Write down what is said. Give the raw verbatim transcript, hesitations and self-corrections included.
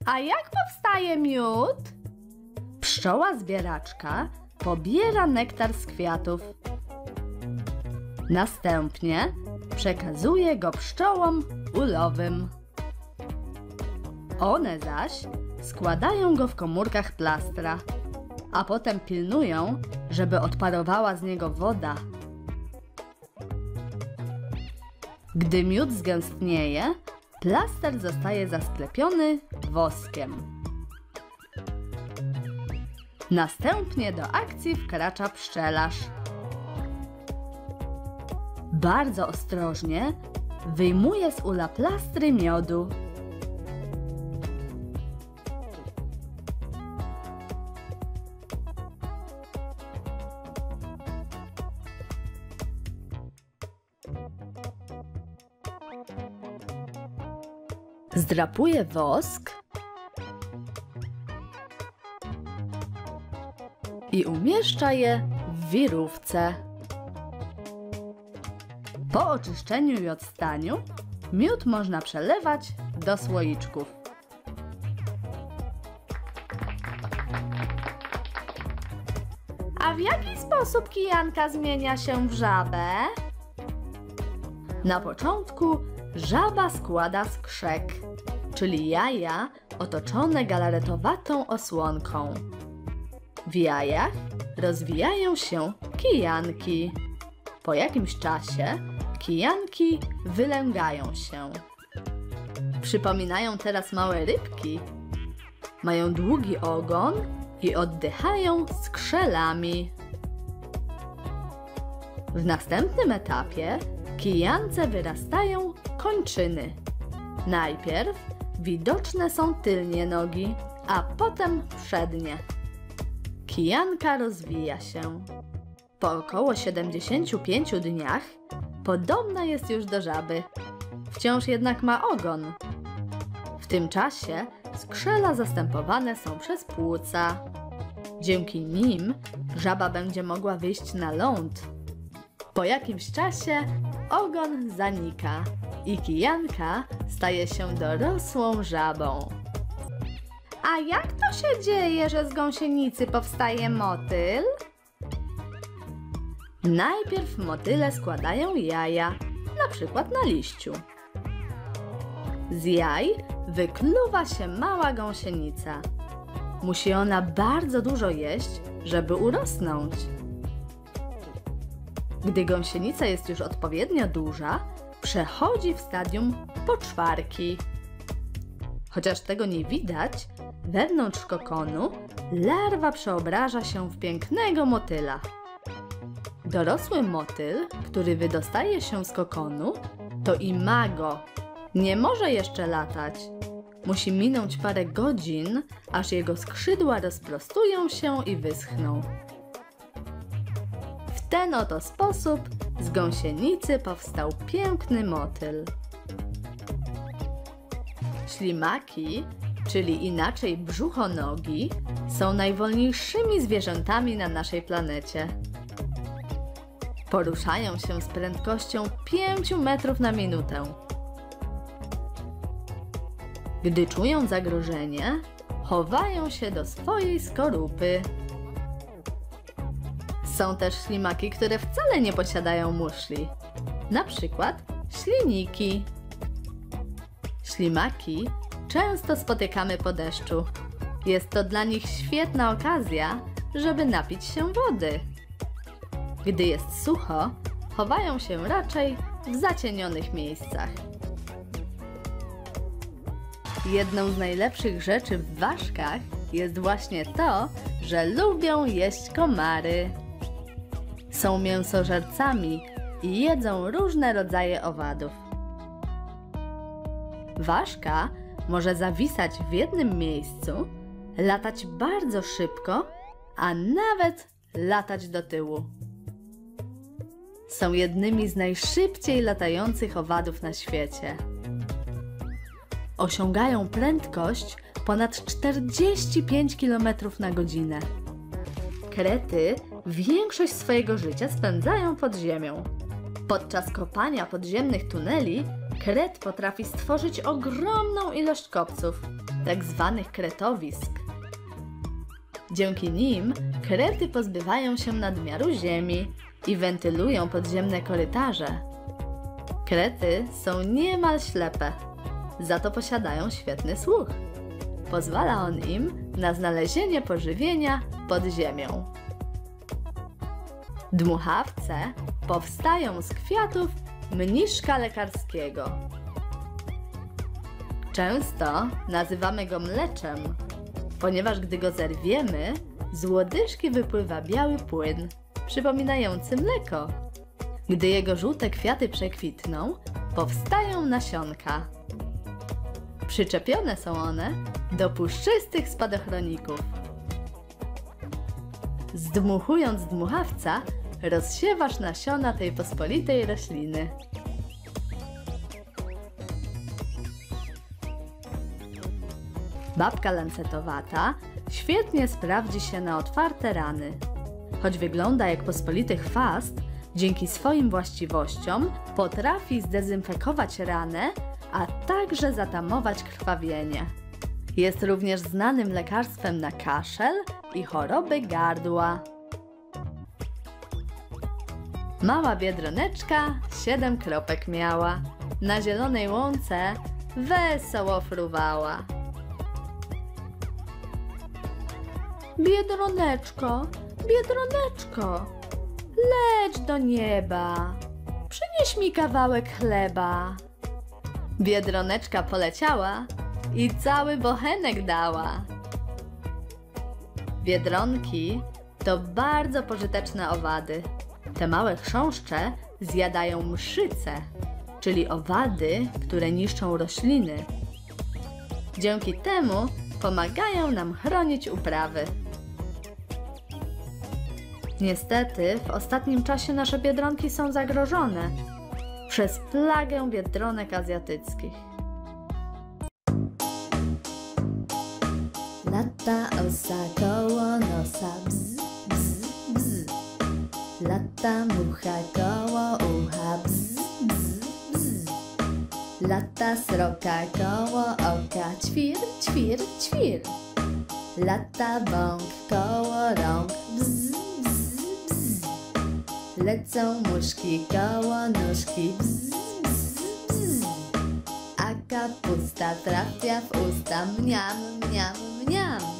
A jak powstaje miód? Pszczoła zbieraczka pobiera nektar z kwiatów. Następnie przekazuje go pszczołom ulowym. One zaś składają go w komórkach plastra, a potem pilnują, żeby odparowała z niego woda. Gdy miód zgęstnieje, plaster zostaje zasklepiony woskiem. Następnie do akcji wkracza pszczelarz. Bardzo ostrożnie wyjmuje z ula plastry miodu. Zdrapuje wosk i umieszcza je w wirówce. Po oczyszczeniu i odstaniu miód można przelewać do słoiczków. A w jaki sposób kijanka zmienia się w żabę? Na początku żaba składa skrzek, czyli jaja otoczone galaretowatą osłonką. W jajach rozwijają się kijanki. Po jakimś czasie kijanki wylęgają się. Przypominają teraz małe rybki. Mają długi ogon i oddychają skrzelami. W następnym etapie kijance wyrastają kończyny. Najpierw widoczne są tylnie nogi, a potem przednie. Kijanka rozwija się. Po około siedemdziesięciu pięciu dniach podobna jest już do żaby. Wciąż jednak ma ogon. W tym czasie skrzela zastępowane są przez płuca. Dzięki nim żaba będzie mogła wyjść na ląd. Po jakimś czasie ogon zanika i kijanka staje się dorosłą żabą. A jak to się dzieje, że z gąsienicy powstaje motyl? Najpierw motyle składają jaja, na przykład na liściu. Z jaj wykluwa się mała gąsienica. Musi ona bardzo dużo jeść, żeby urosnąć. Gdy gąsienica jest już odpowiednio duża, przechodzi w stadium poczwarki. Chociaż tego nie widać, wewnątrz kokonu larwa przeobraża się w pięknego motyla. Dorosły motyl, który wydostaje się z kokonu, to imago. Nie może jeszcze latać. Musi minąć parę godzin, aż jego skrzydła rozprostują się i wyschną. W ten oto sposób z gąsienicy powstał piękny motyl. Ślimaki, czyli inaczej brzuchonogi, są najwolniejszymi zwierzętami na naszej planecie. Poruszają się z prędkością pięciu metrów na minutę. Gdy czują zagrożenie, chowają się do swojej skorupy. Są też ślimaki, które wcale nie posiadają muszli. Na przykład śliniki. Ślimaki często spotykamy po deszczu. Jest to dla nich świetna okazja, żeby napić się wody. Gdy jest sucho, chowają się raczej w zacienionych miejscach. Jedną z najlepszych rzeczy w ważkach jest właśnie to, że lubią jeść komary. Są mięsożercami i jedzą różne rodzaje owadów. Ważka może zawisać w jednym miejscu, latać bardzo szybko, a nawet latać do tyłu. Są jednymi z najszybciej latających owadów na świecie. Osiągają prędkość ponad czterdzieści pięć kilometrów na godzinę. Krety większość swojego życia spędzają pod ziemią. Podczas kopania podziemnych tuneli Kret potrafi stworzyć ogromną ilość kopców, tak zwanych kretowisk. Dzięki nim krety pozbywają się nadmiaru ziemi i wentylują podziemne korytarze. Krety są niemal ślepe, za to posiadają świetny słuch. Pozwala on im na znalezienie pożywienia pod ziemią. Dmuchawce powstają z kwiatów mniszka lekarskiego. Często nazywamy go mleczem, ponieważ gdy go zerwiemy, z łodyżki wypływa biały płyn, przypominający mleko. Gdy jego żółte kwiaty przekwitną, powstają nasionka. Przyczepione są one do puszczystych spadochroników. Zdmuchując dmuchawca, rozsiewasz nasiona tej pospolitej rośliny. Babka lancetowata świetnie sprawdzi się na otwarte rany. Choć wygląda jak pospolity chwast, dzięki swoim właściwościom potrafi zdezynfekować ranę, a także zatamować krwawienie. Jest również znanym lekarstwem na kaszel i choroby gardła. Mała biedroneczka siedem kropek miała, na zielonej łące wesoło fruwała. Biedroneczko, biedroneczko, leć do nieba, przynieś mi kawałek chleba. Biedroneczka poleciała i cały bochenek dała. Biedronki to bardzo pożyteczne owady. Te małe chrząszcze zjadają mszyce, czyli owady, które niszczą rośliny. Dzięki temu pomagają nam chronić uprawy. Niestety, w ostatnim czasie nasze biedronki są zagrożone przez plagę biedronek azjatyckich. Lata osa koło nosa, bzz, bzz, bzz. Lata mucha koło ucha, bzz, bzz, bzz. Lata sroka koło oka, ćwir, ćwir, ćwir. Lata bąk koło rąk, bzz, bzz, bzz. Lecą muszki koło nóżki, bzz, bzz, bzz. A kapusta trafia w usta, mniam, mniam, mniam.